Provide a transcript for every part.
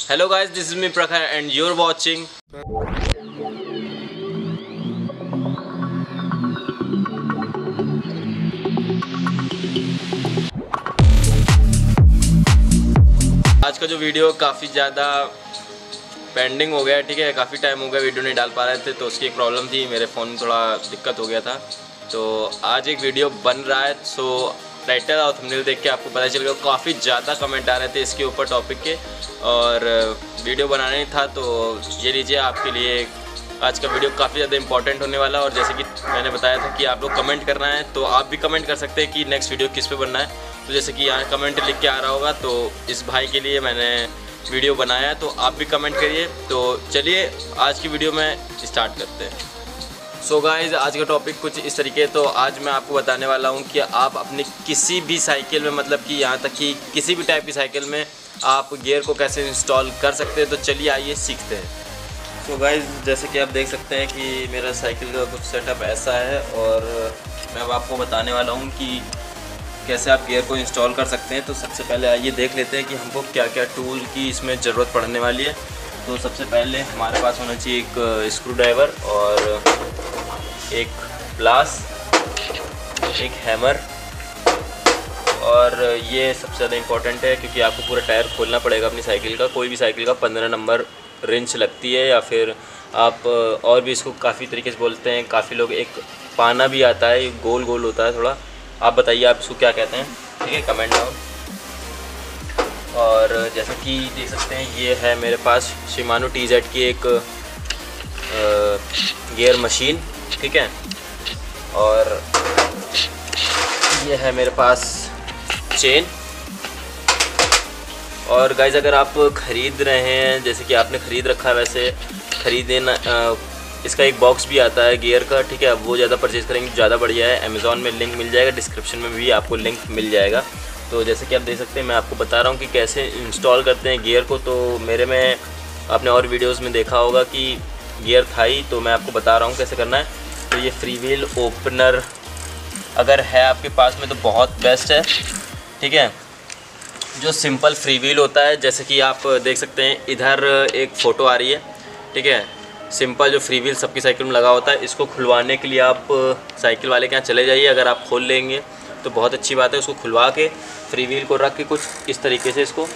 Hello guys, this is me Prakhar and you're watching आज का जो वीडियो काफ़ी ज़्यादा पेंडिंग हो गया है। ठीक है, काफ़ी टाइम हो गया वीडियो नहीं डाल पा रहे थे, तो उसकी एक प्रॉब्लम थी, मेरे फ़ोन में थोड़ा दिक्कत हो गया था। तो आज एक वीडियो बन रहा है। सो टाइटल और थंबनेल देख के आपको पता चल गया, काफ़ी ज़्यादा कमेंट आ रहे थे इसके ऊपर टॉपिक के, और वीडियो बनाना ही था। तो ये लीजिए आपके लिए आज का वीडियो काफ़ी ज़्यादा इंपॉर्टेंट होने वाला है। और जैसे कि मैंने बताया था कि आप लोग कमेंट करना है, तो आप भी कमेंट कर सकते हैं कि नेक्स्ट वीडियो किस पे बनना है। तो जैसे कि यहाँ कमेंट लिख के आ रहा होगा, तो इस भाई के लिए मैंने वीडियो बनाया है, तो आप भी कमेंट करिए। तो चलिए आज की वीडियो में स्टार्ट करते हैं। सो गाइज़, आज का टॉपिक कुछ इस तरीके, तो आज मैं आपको बताने वाला हूँ कि आप अपनी किसी भी साइकिल में, मतलब कि यहाँ तक कि किसी भी टाइप की साइकिल में आप गियर को कैसे इंस्टॉल कर सकते हैं। तो चलिए आइए सीखते हैं। सो गाइज़, जैसे कि आप देख सकते हैं कि मेरा साइकिल का कुछ सेटअप ऐसा है, और मैं अब आपको बताने वाला हूँ कि कैसे आप गियर को इंस्टॉल कर सकते हैं। तो सबसे पहले आइए देख लेते हैं कि हमको क्या क्या टूल की इसमें ज़रूरत पड़ने वाली है। तो सबसे पहले हमारे पास होना चाहिए एक स्क्रू ड्राइवर, और एक प्लास, एक हैमर, और ये सबसे ज़्यादा इम्पोर्टेंट है क्योंकि आपको पूरा टायर खोलना पड़ेगा अपनी साइकिल का। कोई भी साइकिल का 15 नंबर रिंच लगती है, या फिर आप और भी इसको काफ़ी तरीके से बोलते हैं। काफ़ी लोग एक पाना भी आता है, ये गोल गोल होता है थोड़ा। आप बताइए आप इसको क्या कहते हैं, ठीक है, कमेंट डाउन। और जैसा कि देख सकते हैं, ये है मेरे पास शिमानो TZ की एक गियर मशीन, ठीक है। और ये है मेरे पास चेन। और गाइज़, अगर आप ख़रीद रहे हैं, जैसे कि आपने ख़रीद रखा है, वैसे ख़रीदना इसका एक बॉक्स भी आता है गियर का, ठीक है। वो ज़्यादा परचेज़ करेंगे ज़्यादा बढ़िया है। अमेज़ॉन में लिंक मिल जाएगा, डिस्क्रिप्शन में भी आपको लिंक मिल जाएगा। तो जैसे कि आप देख सकते हैं, मैं आपको बता रहा हूँ कि कैसे इंस्टॉल करते हैं गियर को। तो मेरे में आपने और वीडियोज़ में देखा होगा कि गियर था ही, तो मैं आपको बता रहा हूँ कैसे करना है। तो ये फ्री व्हील ओपनर अगर है आपके पास में तो बहुत बेस्ट है, ठीक है। जो सिंपल फ्री व्हील होता है, जैसे कि आप देख सकते हैं इधर एक फ़ोटो आ रही है, ठीक है। सिंपल जो फ्री व्हील सबकी साइकिल में लगा होता है, इसको खुलवाने के लिए आप साइकिल वाले के यहाँ चले जाइए। अगर आप खोल लेंगे तो बहुत अच्छी बात है। उसको खुलवा के फ्री व्हील को रख के कुछ इस तरीके से इसको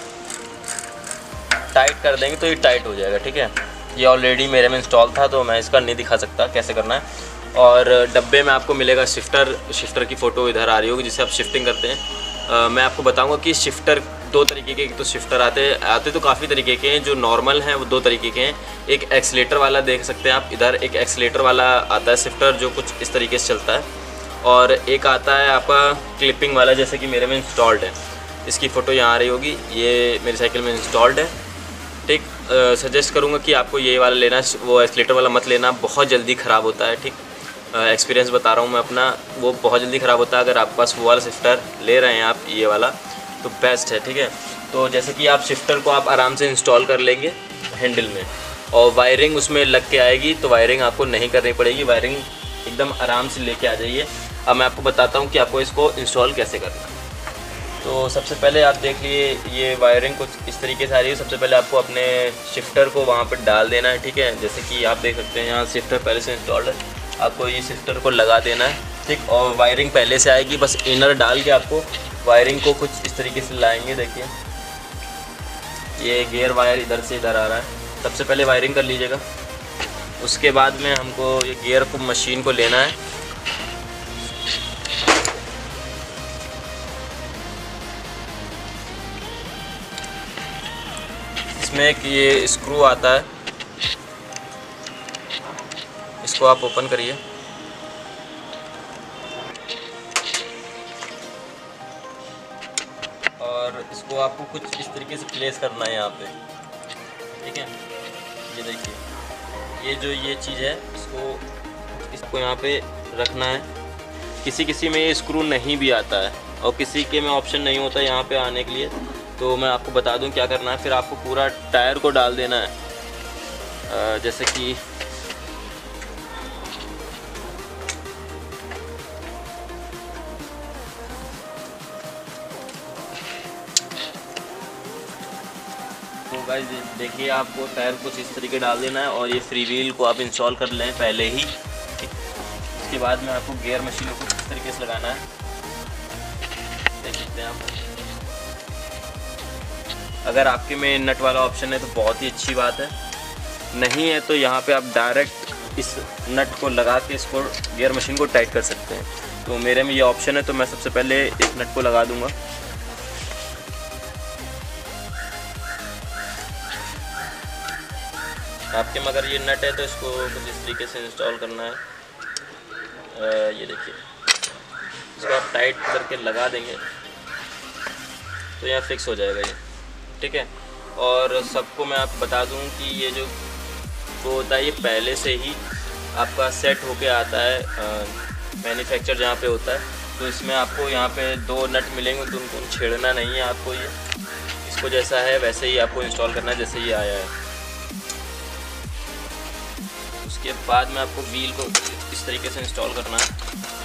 टाइट कर देंगे तो ये टाइट हो जाएगा, ठीक है। ये ऑलरेडी मेरे में इंस्टॉल था, तो मैं इसका नहीं दिखा सकता कैसे करना है। और डब्बे में आपको मिलेगा शिफ्टर की फ़ोटो इधर आ रही होगी, जिससे आप शिफ्टिंग करते हैं। मैं आपको बताऊंगा कि शिफ्टर दो तरीके के, एक तो शिफ्टर आते तो काफ़ी तरीके के हैं। जो नॉर्मल हैं वो दो तरीके के हैं। एक एक्सीलेटर वाला देख सकते हैं आप इधर, एक एक्सीलेटर वाला आता है शिफ्टर, जो कुछ इस तरीके से चलता है। और एक आता है आपका क्लिपिंग वाला, जैसे कि मेरे में इंस्टॉल्ड है। इसकी फ़ोटो यहाँ आ रही होगी, ये मेरी साइकिल में इंस्टॉल्ड है, ठीक। सजेस्ट करूँगा कि आपको ये वाला लेना, वो एक्सीलेटर वाला मत लेना, बहुत जल्दी ख़राब होता है, ठीक। एक्सपीरियंस बता रहा हूँ मैं अपना, वो बहुत जल्दी ख़राब होता है। अगर आपके पास वो वाला शिफ्टर ले रहे हैं आप, ये वाला, तो बेस्ट है, ठीक है। तो जैसे कि आप शिफ्टर को आप आराम से इंस्टॉल कर लेंगे हैंडल में, और वायरिंग उसमें लग के आएगी, तो वायरिंग आपको नहीं करनी पड़ेगी। वायरिंग एकदम आराम से लेके आ जाइए। अब मैं आपको बताता हूँ कि आपको इसको इंस्टॉल कैसे करना है। तो सबसे पहले आप देख लिए, ये वायरिंग कुछ इस तरीके से आ रही है। सबसे पहले आपको अपने शिफ्टर को वहाँ पर डाल देना है, ठीक है। जैसे कि आप देख सकते हैं यहाँ शिफ्टर पहले से इंस्टॉल्ड है, आपको ये शिफ्टर को लगा देना है, ठीक। और वायरिंग पहले से आएगी, बस इनर डाल के आपको वायरिंग को कुछ इस तरीके से लाएंगे। देखिए ये गियर वायर इधर से इधर आ रहा है। सबसे पहले वायरिंग कर लीजिएगा, उसके बाद में हमको ये गियर को, मशीन को लेना है। इसमें एक ये स्क्रू आता है, इसको आप ओपन करिए। और इसको आपको कुछ इस तरीके से प्लेस करना है यहाँ पे, ठीक है। ये देखिए, ये चीज़ है, इसको यहाँ पे रखना है। किसी में ये स्क्रू नहीं भी आता है, और किसी के में ऑप्शन नहीं होता यहाँ पे आने के लिए। तो मैं आपको बता दूँ क्या करना है। फिर आपको पूरा टायर को डाल देना है, जैसे कि गाइस देखिए, आपको टायर कुछ इस तरीके डाल देना है और ये फ्री व्हील को आप इंस्टॉल कर लें पहले ही। उसके बाद में आपको गियर मशीन को किस तरीके से लगाना है देख सकते हैं आप। अगर आपके में नट वाला ऑप्शन है तो बहुत ही अच्छी बात है, नहीं है तो यहाँ पे आप डायरेक्ट इस नट को लगा के इसको गियर मशीन को टाइट कर सकते हैं। तो मेरे में ये ऑप्शन है तो मैं सबसे पहले इस नट को लगा दूंगा। आपके मगर ये नट है तो इसको कुछ इस तरीके से इंस्टॉल करना है। ये देखिए, इसको आप टाइट करके लगा देंगे तो यहाँ फिक्स हो जाएगा ये, ठीक है। और सबको मैं आपको बता दूं कि ये जो वो होता है ये पहले से ही आपका सेट होके आता है मैन्युफैक्चर जहाँ पे होता है। तो इसमें आपको यहाँ पे 2 नट मिलेंगे तो उनको छेड़ना नहीं है आपको, ये इसको जैसा है वैसे ही आपको इंस्टॉल करना है जैसे ये आया है। उसके बाद में आपको व्हील को इस तरीके से इंस्टॉल करना है।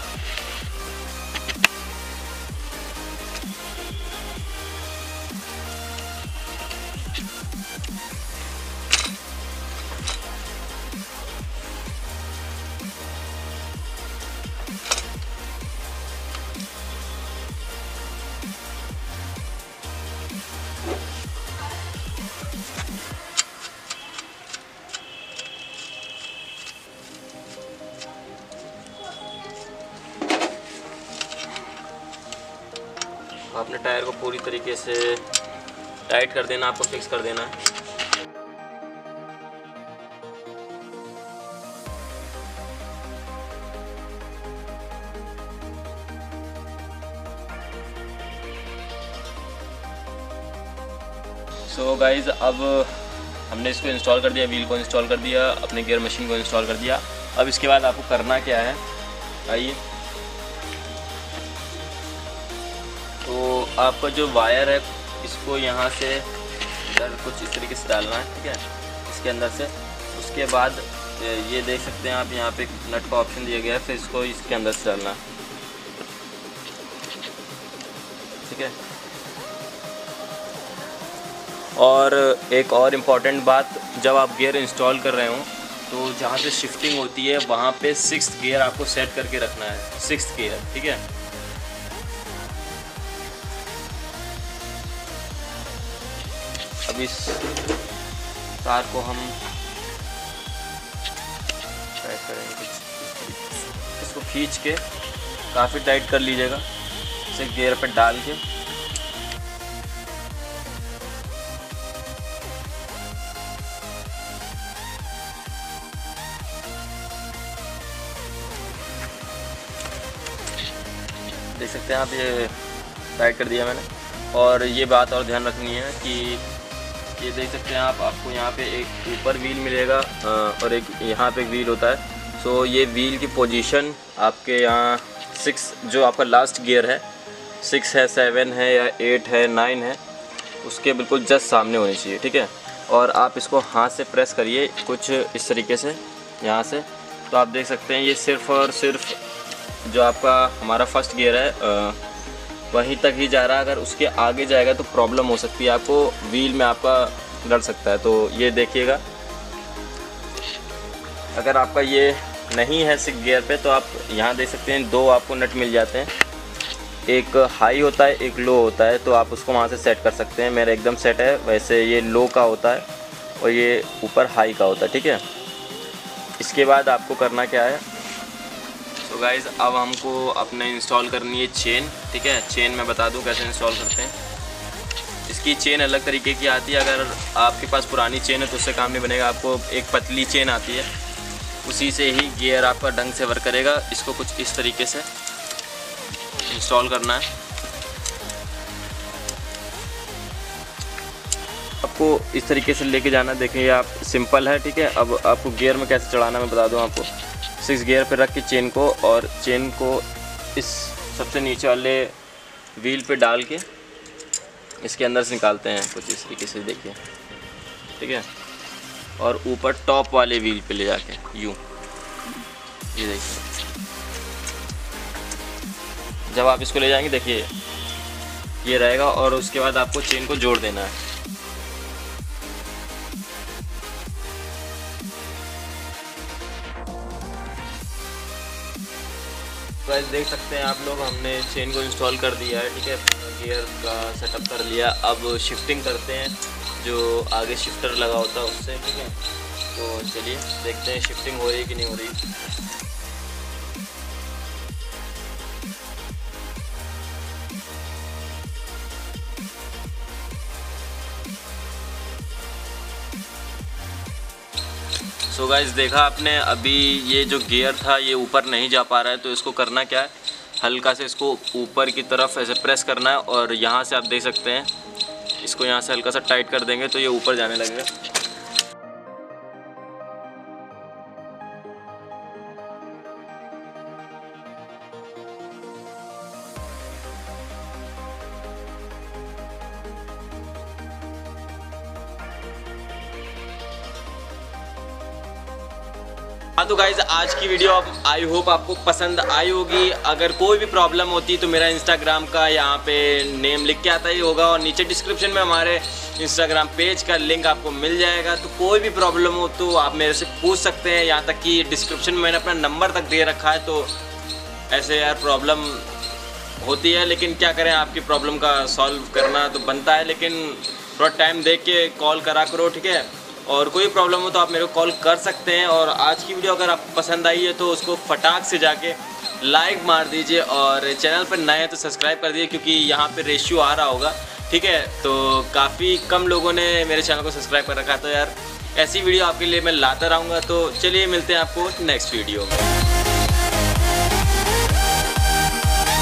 आपने टायर को पूरी तरीके से टाइट कर देना, आपको फिक्स कर देना है। सो गाइज़, अब हमने इसको इंस्टॉल कर दिया, व्हील को इंस्टॉल कर दिया, अपने गियर मशीन को इंस्टॉल कर दिया। अब इसके बाद आपको करना क्या है, आइए। तो आपका जो वायर है इसको यहाँ से इधर कुछ इस तरीके से डालना है, ठीक है, इसके अंदर से। उसके बाद ये देख सकते हैं आप, यहाँ पे नट का ऑप्शन दिया गया है, फिर इसको इसके अंदर से डालना है, ठीक है। और एक और इम्पॉर्टेंट बात, जब आप गियर इंस्टॉल कर रहे हो तो जहाँ से शिफ्टिंग होती है वहाँ पे 6th गियर आपको सेट करके रखना है, 6th गियर, ठीक है। अब इस तार को हम टाइट करेंगे, इसको खींच के काफ़ी टाइट कर लीजिएगा, इसे गियर पे डाल के। देख सकते हैं आप, ये टाइट कर दिया मैंने। और ये बात और ध्यान रखनी है कि ये देख सकते हैं आप, आपको यहाँ पे एक ऊपर व्हील मिलेगा और एक यहाँ पे एक व्हील होता है। सो ये व्हील की पोजीशन आपके यहाँ 6 जो आपका लास्ट गियर है, 6 है, 7 है या 8 है, 9 है, उसके बिल्कुल जस्ट सामने होनी चाहिए, ठीक है। और आप इसको हाथ से प्रेस करिए कुछ इस तरीके से यहाँ से, तो आप देख सकते हैं ये सिर्फ़ और सिर्फ जो आपका हमारा फर्स्ट गियर है वहीं तक ही जा रहा है। अगर उसके आगे जाएगा तो प्रॉब्लम हो सकती है, आपको व्हील में आपका लड़ सकता है। तो ये देखिएगा, अगर आपका ये नहीं है 6 गियर पे तो आप यहाँ देख सकते हैं 2 आपको नट मिल जाते हैं, एक हाई होता है एक लो होता है, तो आप उसको वहाँ से सेट कर सकते हैं। मेरा एकदम सेट है, वैसे ये लो का होता है और ये ऊपर हाई का होता है, ठीक है। इसके बाद आपको करना क्या है, तो गाइज़ अब हमको अपने इंस्टॉल करनी है चेन, ठीक है। चेन मैं बता दूं कैसे इंस्टॉल करते हैं। इसकी चेन अलग तरीके की आती है, अगर आपके पास पुरानी चेन है तो उससे काम नहीं बनेगा। आपको एक पतली चेन आती है, उसी से ही गियर आपका ढंग से वर्क करेगा। इसको कुछ इस तरीके से इंस्टॉल करना है। आपको इस तरीके से लेके जाना, देखिए आप, सिंपल है, ठीक है। अब आपको गियर में कैसे चढ़ाना मैं बता दूँ आपको। 6 गियर पे रख के चेन को, और चेन को इस सबसे नीचे वाले व्हील पे डाल के इसके अंदर से निकालते हैं कुछ इस तरीके से, देखिए, ठीक है। और ऊपर टॉप वाले व्हील पे ले जाके यूँ, ये देखिए, जब आप इसको ले जाएंगे देखिए ये रहेगा। और उसके बाद आपको चेन को जोड़ देना है, गाइस देख सकते हैं आप लोग, हमने चेन को इंस्टॉल कर दिया है, ठीक है, गियर का सेटअप कर लिया। अब शिफ्टिंग करते हैं, जो आगे शिफ्टर लगा होता है उससे, ठीक है। तो चलिए देखते हैं शिफ्टिंग हो रही है कि नहीं हो रही। सो गाइस देखा आपने, अभी ये जो गियर था ये ऊपर नहीं जा पा रहा है, तो इसको करना क्या है, हल्का से इसको ऊपर की तरफ ऐसे प्रेस करना है और यहाँ से आप देख सकते हैं इसको यहाँ से हल्का सा टाइट कर देंगे तो ये ऊपर जाने लगेगा। हाँ तो गाइज़ आज की वीडियो अब आई होप आपको पसंद आई होगी। अगर कोई भी प्रॉब्लम होती तो मेरा इंस्टाग्राम का यहाँ पे नेम लिख के आता ही होगा और नीचे डिस्क्रिप्शन में हमारे इंस्टाग्राम पेज का लिंक आपको मिल जाएगा। तो कोई भी प्रॉब्लम हो तो आप मेरे से पूछ सकते हैं, यहाँ तक कि डिस्क्रिप्शन में मैंने अपना नंबर तक दे रखा है। तो ऐसे यार प्रॉब्लम होती है, लेकिन क्या करें, आपकी प्रॉब्लम का सॉल्व करना तो बनता है, लेकिन थोड़ा टाइम देख के कॉल करा करो, ठीक है। और कोई प्रॉब्लम हो तो आप मेरे को कॉल कर सकते हैं। और आज की वीडियो अगर आपको पसंद आई है तो उसको फटाक से जाके लाइक मार दीजिए और चैनल पर नए हैं तो सब्सक्राइब कर दीजिए, क्योंकि यहाँ पे रेशियो आ रहा होगा, ठीक है। तो काफ़ी कम लोगों ने मेरे चैनल को सब्सक्राइब कर रखा है, तो यार ऐसी वीडियो आपके लिए मैं लाता रहूँगा। तो चलिए मिलते हैं आपको नेक्स्ट वीडियो में।